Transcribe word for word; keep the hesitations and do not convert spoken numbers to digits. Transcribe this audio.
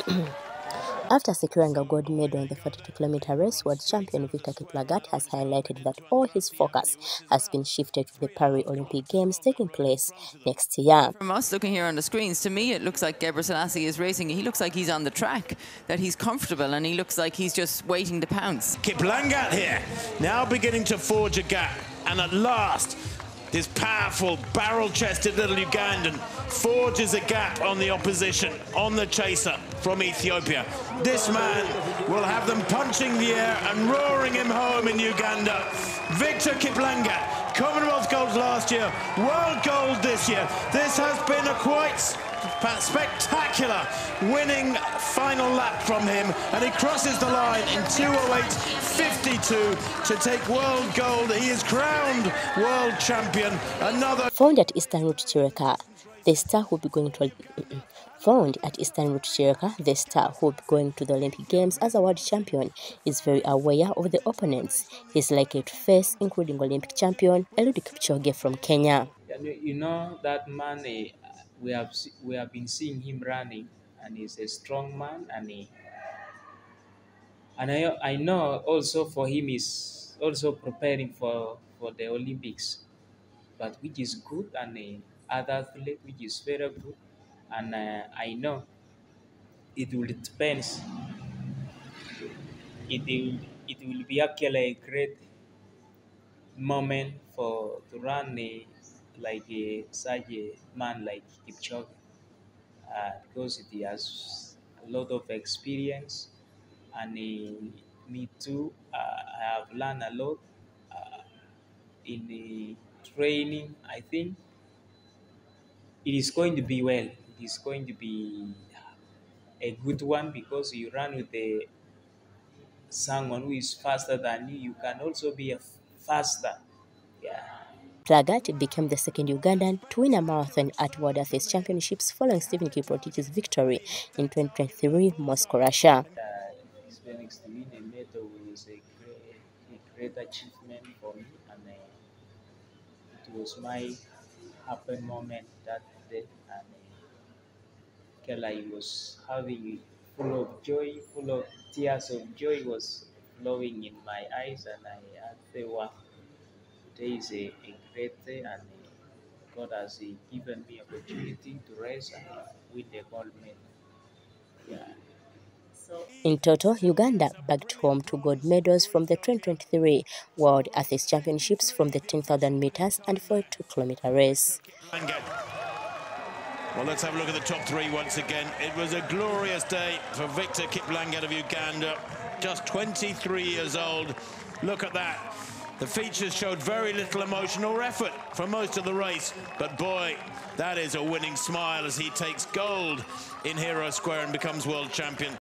After securing a gold medal in the forty-two kilometer race, world champion Victor Kiplagat has highlighted that all his focus has been shifted to the Paris Olympic Games taking place next year. From us looking here on the screens, to me it looks like Gebre Selassie is racing. He looks like he's on the track, that he's comfortable, and he looks like he's just waiting to pounce. Kiplagat here, now beginning to forge a gap, and at last, this powerful, barrel-chested little Ugandan forges a gap on the opposition, on the chaser from Ethiopia. This man will have them punching the air and roaring him home in Uganda. Victor Kiplagat, Commonwealth gold last year, world gold this year. This has been a quite spectacular winning final lap from him, and he crosses the line in two oh eight fifty-two to take world gold. He is crowned world champion. Another found at Eastern Route Chireka, the star will be going to found at Eastern Route Chireka, the star who will be going to the Olympic Games as a world champion is very aware of the opponents he's likely to face, including Olympic champion Eliud Kipchoge from Kenya. You know that man. Uh, We have we have been seeing him running, and he's a strong man, and he, and I I know also for him is also preparing for for the Olympics, but which is good, and uh, other athlete which is very good, and uh, I know it will depends. It will it will be actually a great moment for to run a, like a such a man like Kipchoge. Uh, because he has a lot of experience, and uh, me too, uh, I have learned a lot uh, in the training. I think it is going to be well. It is going to be a good one, because you run with a someone who is faster than you. You can also be a faster. Yeah. Kiplagat became the second Ugandan to win a marathon at World Athletics Championships following Stephen Kiprotich's victory in twenty twenty-three Moscow, Russia. Uh, Hispanics to win a medal was a great, a great achievement for me, and uh, it was my happy moment that day. And uh, Kela was having full of joy, full of tears of joy was flowing in my eyes, and I said, wow, today is a, a great day, and uh, God has uh, given me opportunity to race and uh, win the gold medal. Yeah. In total, Uganda bagged home two gold medals from the twenty twenty-three World Athletics Championships from the ten thousand meters and forty-two kilometer race. Well, let's have a look at the top three once again. It was a glorious day for Victor Kiplagat of Uganda, just twenty-three years old. Look at that. The features showed very little emotional effort for most of the race, but boy, that is a winning smile as he takes gold in Hero Square and becomes world champion.